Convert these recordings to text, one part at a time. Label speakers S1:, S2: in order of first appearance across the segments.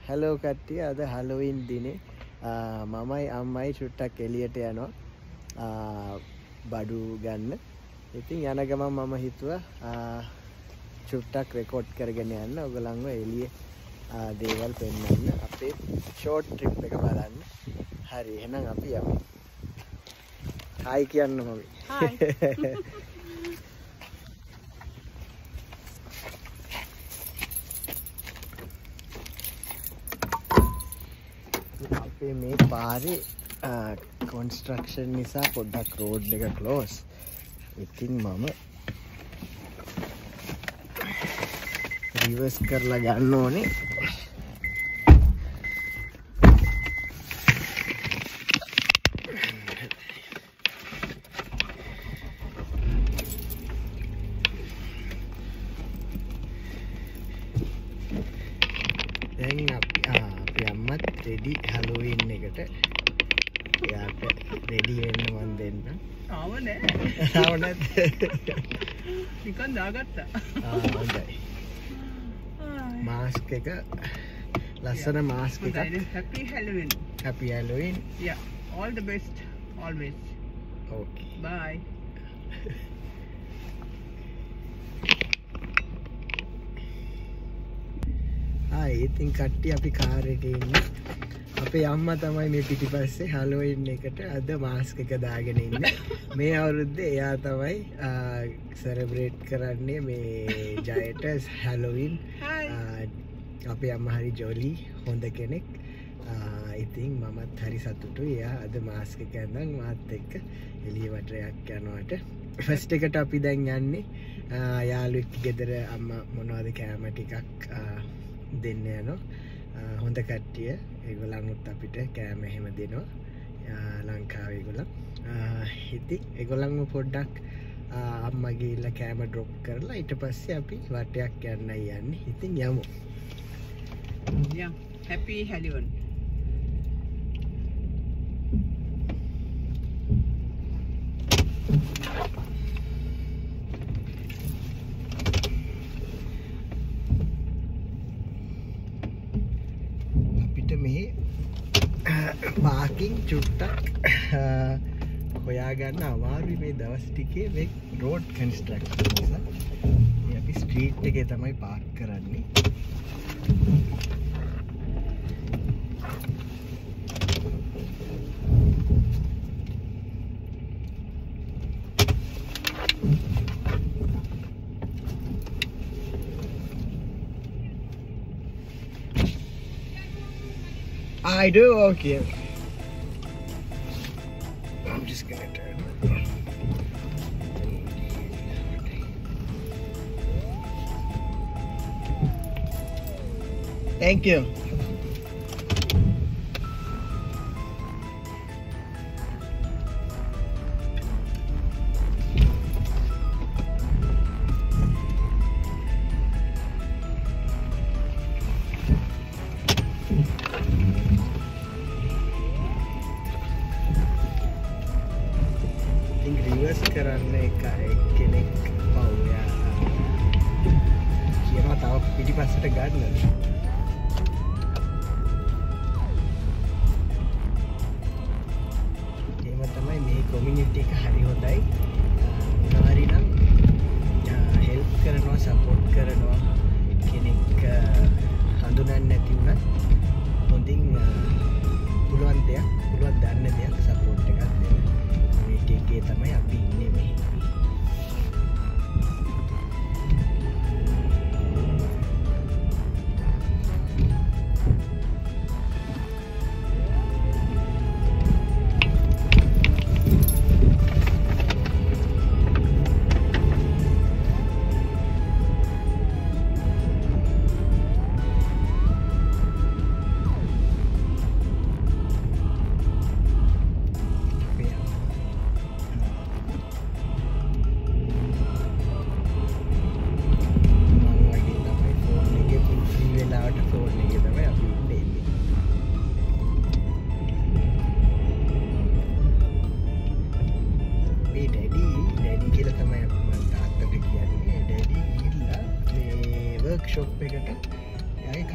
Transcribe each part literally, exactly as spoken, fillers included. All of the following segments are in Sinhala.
S1: hello කට්ටිය අද Halloween දිනේ මමයි අම්මයි චුට්ටක් එළියට යනවා බඩු ගන්න. ඉතින් යන ගමන් මම හිතුවා චුට්ටක් රෙකෝඩ් කරගෙන යන්න ඔයගලන්ව එළියේ දේවල් පෙන්නන්න අපේ ෂෝට් ට්‍රිප් එක බලන්න. හරි එහෙනම් අපි යමු. හායි කියන්න මම. හායි. අපේ මේ පාරේ කන්ස්ට්‍රක්ෂන් නිසා පොඩ්ඩක් රෝඩ් එක ක්ලෝස්. ඉතින් මම රිවර්ස් කරලා ගන්න ඕනේ. දැන් අපි අම්මත් රෙඩි Halloween එකට. එයාට රෙඩි වෙන්න මන් දෙන්න.
S2: ආව නෑ.
S1: ආව නැත්.
S2: නිකන් දාගත්තා.
S1: ආ හොඳයි. මාස්ක් එක ලස්සන මාස්ක් එකක්.
S2: Happy Halloween.
S1: Happy Halloween.
S2: Yeah. All the best always.
S1: Okay.
S2: Bye.
S1: ආ ඉතින් කට්ටිය අපි කාර් එකේ ඉන්නේ. අපේ අම්මා තමයි මේ පිටිපස්සේ Halloween එකට අද මාස්ක් එක දාගෙන ඉන්නේ. මේ අවුරුද්දේ එයා තමයි සෙලබ්‍රේට් කරන්නේ මේ ජයට Halloween. අපේ අම්මා හරි ජොලි හොඳ කෙනෙක්. ඉතින් මමත් හරි සතුටුයි. එයා අද මාස්ක් එක ඇඳන් මාත් එක්ක එළිය වටරයක් යනවට. ෆස්ට් එකට අපි දැන් යන්නේ යාළුවෙක් ගෙදර අම්මා මොනවද කෑම ටිකක් දෙන්න යනවා. හොඳ කට්ටිය ඒගොල්ලන්වත් අපිට කෑම එහෙම දෙනවා ලංකාවේ ඒගොල්ලන්. ඉතින් ඒගොල්ලන්ව පොඩ්ඩක් අම්මා ගිහිල්ලා කෑම ඩ්‍රොප් කරලා ඊට පස්සේ අපි වටයක් යන්නයි යන්නේ. ඉතින් යමු.
S2: Yeah, happy Halloween.
S1: මේ පාකින් චුට්ටක් හොයාගන්න අමාරුයි මේ දවස් ටිකේ මේ රෝඩ් කන්ස්ට්‍රක්ෂන් නිසා. අපි ස්ට්‍රීට් එකේ තමයි පාක් කරන්නේ. I do? Okay. I'm just gonna turn. Thank you. Reverse කරන්න එක කෙනෙක් පවුයා කියනවා තව පිටිපස්සට ගන්න. එහෙම තමයි මේ කොමියුනිටි එක හරි හොඳයි. මොනවාරි නම් හෙල්ප් කරනවා සපෝට් කරනවා කෙනෙක් හඳුනන්නේ නැති වුණත් හොඳින් පුළුවන් දෙයක් පුළුවන් දන්න දෙයක් සපෝට් එකක් දෙන්න. මේකේ තමයි අපි ඉන්නේ මෙහි.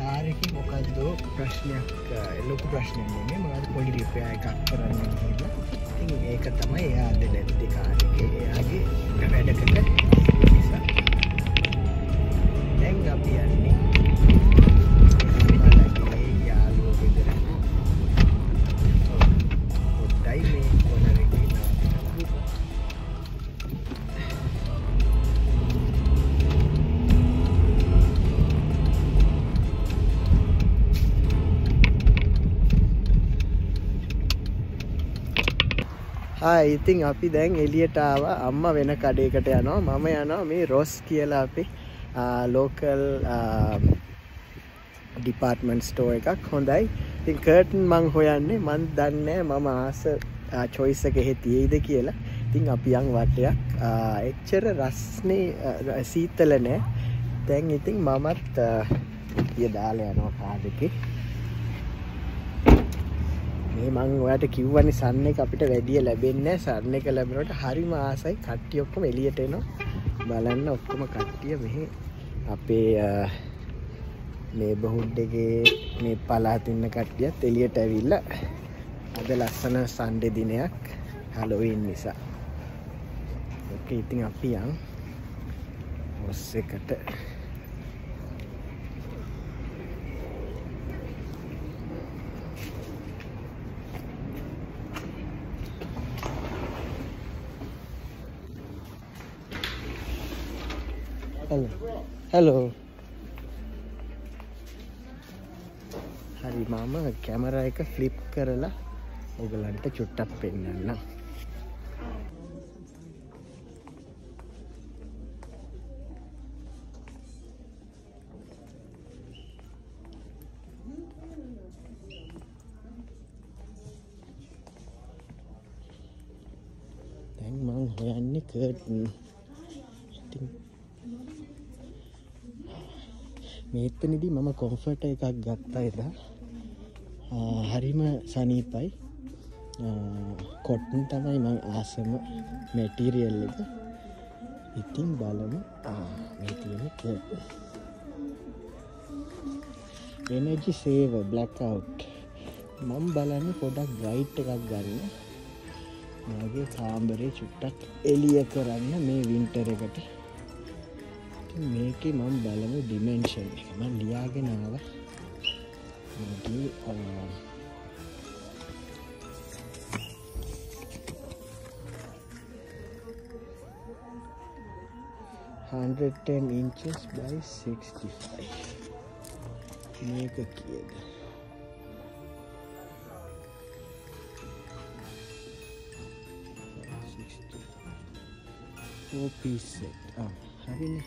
S1: කාර් එකේ මොකද්ද ප්‍රශ්නයක් ලොකු ප්‍රශ්නයක් නෙමෙයි මොකද පොඩි රිපෙයාර් එකක් කරන්න කියලා. ඉතින් ඒක තමයි එයා අද නැත්තේ කාර් එකේ. එයාගේ වැඩකට නිසා. දැන් අපි යන්නේ මලගේ යාළුවෝ ගෙදර. ඔතයි මේ කොනර එකේ ආ ඉතින් අපි දැන් එළියට ආවා අම්මා වෙන කඩේකට යනවා මම යනවා මේ රොස් කියලා අපි ලෝකල් ඩිපාර්ට්මන්ට් ස්ටෝර් එකක් හොඳයි ඉතින් කර්ටන් මං හොයන්නේ මං දන්නේ මම ආස choice එක එහෙ තියෙයිද කියලා ඉතින් අපි යන් වටයක් එච්චර රස්නේ සීතල නෑ දැන් ඉතින් මමත් ඊය දාලා යනවා කාර් එකේ මේ මං ඔයාලට කිව්වනේ සන් එක අපිට වැඩි ලැබෙන්නේ නැහැ සන් එක ලැබෙනකොට හරිම ආසයි කට්ටිය ඔක්කොම එළියට එනවා බලන්න ඔක්කොම කට්ටිය මෙහි අපේ නේබර්හුඩ් එකේ මේ පළාත ඉන්න කට්ටියත් එළියට ඇවිල්ලා අද ලස්සන සන්ඩේ දිනයක් හැලෝවින් නිසා ඕකේ ඉතින් අපි යන් ඔස් එකට Hello. Hello. හරි මම කැමරා එක ෆ්ලිප් කරලා ඔයගලන්ට චුට්ටක් පෙන්නන්නම්. දැන් මම හොයන්නේ කර්ටන්. මේතනදී මම කොම්ෆර්ට් එකක් ගත්තා එදා හරිම සනීපයි කොටන් තමයි මම ආසම මැටීරියල් එක ඉතින් බලමු මේ තියෙන curtain energy saver blackout මම බලන්නේ පොඩක් බ්‍රයිට් එකක් ගන්න මගේ කාමරේ චුට්ටක් එළිය කරන්න මේ වින්ටර් එකට මේකේ මම බලමු ඩිමෙන්ෂන් එක මම ලියාගෙන ආවා මගේ one hundred ten inches by sixty-five මේක කීයද four piece set ආ හරිනේ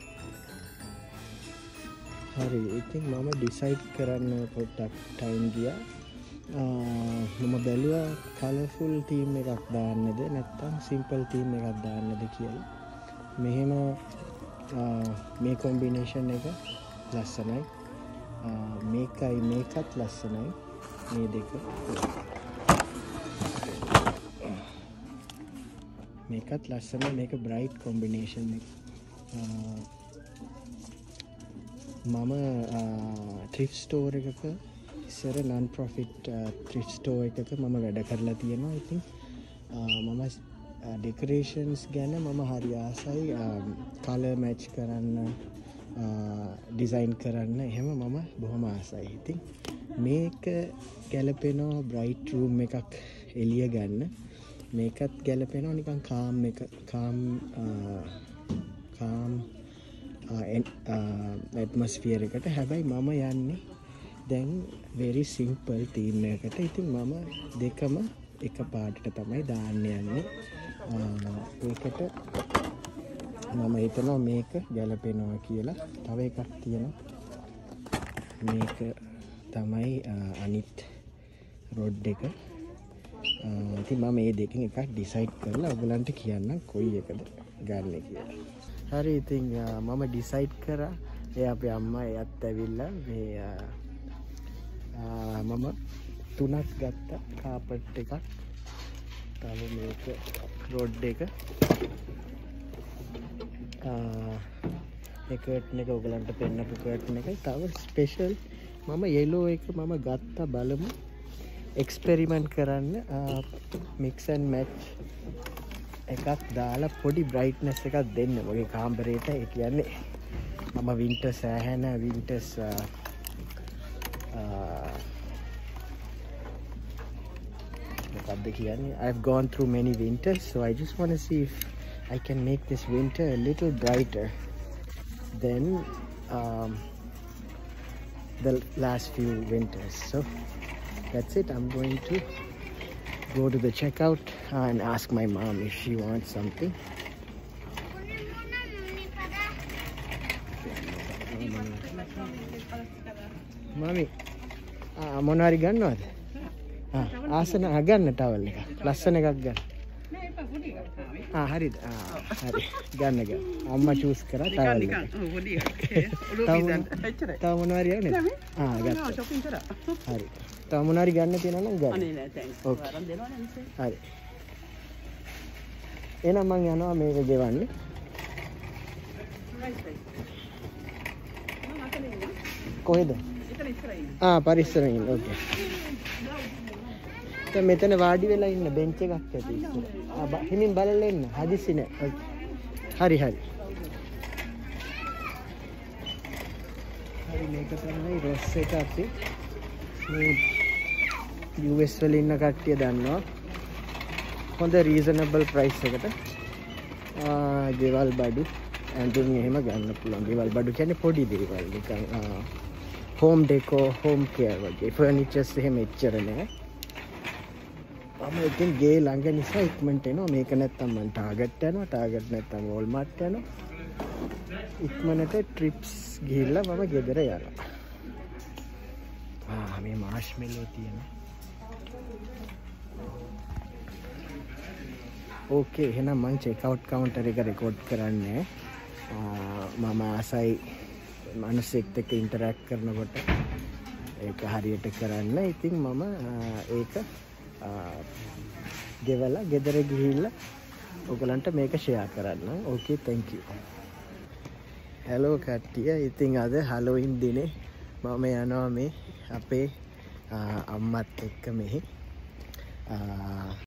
S1: හරි ඉතින් මම ඩිසයිඩ් කරන්න පොඩ්ඩක් ටයිම් ගියා මම බැලුවා කලර්ෆුල් තීම් එකක් දාන්නද නැත්නම් සිම්පල් තීම් එකක් දාන්නද කියලා මෙහෙම මේ කොම්බිනේෂන් එක ලස්සනයි මේකයි මේකත් ලස්සනයි මේ දෙක මේකත් ලස්සනයි මේක බ්‍රයිට් කොම්බිනේෂන් එක මම ත්‍රිෆ්ට් ස්ටෝර් එකක ඉස්සර නන් ප්‍රොෆිට් ත්‍රිෆ්ට් ස්ටෝර් එකක මම වැඩ කරලා තියෙනවා ඉතින් මම ඩෙකොරේෂන්ස් ගැන මම හරි ආසයි කලර් මැච් කරන්න ඩිසයින් කරන්න එහෙම මම බොහොම ආසයි ඉතින් මේක ගැලපෙනවා බ්‍රයිට් රූම් එකක් එළිය ගන්න මේකත් ගැලපෙනවා නිකන් කාම් එක කාම් කාම් ඇට්මොස්ෆියර් එකට හැබැයි මම යන්නේ දැන් very simple theme එකකට ඉතින් මම දෙකම එක පාටට තමයි දාන්න යන්නේ ඒකට මම හිතනවා මේක ගැලපෙනවා කියලා තව එකක් තියෙනවා මේක තමයි අනිත් රොඩ් එක ඉතින් මම මේ දෙකෙන් එකක් ඩිසයිඩ් කරලා ඔයගලන්ට කියන්නම් කොයි එකද ගන්න කියලා හරි ඉතින් මම ඩිසයිඩ් කරා ඒ අපේ අම්මා එයත් ඇවිල්ලා මේ මම තුනක් ගත්තා කාපට් එකක් තව මේක රොඩ් එක මේ කර්ටන් එක ඔයගලන්ට පෙන්නපු කර්ටන් එකයි. තව ස්පෙෂල් මම yellow එක මම ගත්තා බලමු. එක්ස්පෙරිමන්ට් කරන්න මික්ස් ඇන්ඩ් මැච් එකක් දාලා පොඩි බ්‍රයිට්නස් එකක් දෙන්න මගේ කාමරේට. ඒ කියන්නේ මම වින්ටර් සෑහෙන වින්ටර්ස් මොකක්ද කියන්නේ I've gone through many winters, so I just want to see if I can make this winter a little brighter than um, the last few winters. So that's it. I'm going to go to the checkout and ask my mom if she wants something. Mami, ah මොනවාරි ගන්නවද? ආ ආසන ගන්න ටවල් එක. ලස්සන එකක් ගන්න.
S2: නෑ එපා පොඩි එකක් ආවේ.
S1: ආ හරිද? ආ හරි. ගන්න ගන්න. අම්මා චූස් කරා ටවල් එක.
S2: ඔව් පොඩි එකක්. ඔළුව බීදන්න. එච්චරයි.
S1: තව මොනවාරි යන්නේ? ආ ගත්තා.
S2: shopping කරා.
S1: හරි. තව මොනවාරි ගන්න තියෙනවා නම් ගන්න.
S2: අනේ නෑ thanks.
S1: Okay.
S2: වරන් දෙනවනේ මිස්සේ.
S1: හරි. එහෙනම් මං යනවා මේක ගෙවන්න.
S2: right right. මම අතන ඉන්නවා.
S1: කොහෙද?
S2: එතන ඉස්සරහ ඉන්න.
S1: ආ පරිස්සමෙන් ඉන්න. ඕකේ. දැන් මෙතන වාඩි වෙලා ඉන්න බෙන්ච් එකක් ඇති ඉස්සර. ආ බ- හිමින් බලලා ඉන්න. හදිසි නෑ. ඕකේ. හරි හරි. හරි මේක තමයි රොස් එක අපි මේ U S වල ඉන්න කට්ටිය දන්නවා. හොඳ රීසනබල් ප්‍රයිස් එකට ආ ගෙවල් බඩු ඇඳුම් එහෙම ගන්න පුළුවන්. ගෙවල් බඩු කියන්නේ පොඩි දේවල් නිකන් හෝම් ඩෙකෝ හෝම් කෙයාර් වගේ ෆර්නිචර්ස් එහෙම එච්චර නෑ. මම ඉතින් ගේ ළඟ නිසා ඉක්මනට එනවා. මේක නැත්තම් මම ටාගට් යනවා. ටාගට් නැත්තම් වෝල්මාර්ට් යනවා. ඉක්මනට ට්‍රිප්ස් ගිහිල්ලා මම ගෙදර යනවා. ආ මේ මාෂ්මෙලෝ තියෙනවා. ඕකේ එහෙනම් මම චෙක් අවුට් කවුන්ටර් එක රෙකෝඩ් කරන්නේ. මම ආසයි මිනිස්සෙක්ට එක්ක ඉන්ටරැක්ට් කරනකොට ඒක හරියට කරන්න. ඉතින් මම ඒක ගෙවලා ගෙදර ගිහිල්ලා ඔයගලන්ට මේක ෂෙයා කරන්න. ඕකේ thank you. hello කට්ටිය. ඉතින් අද හලෝවින් දිනේ මම යනවා මේ අපේ අම්මත් එක්ක මෙහි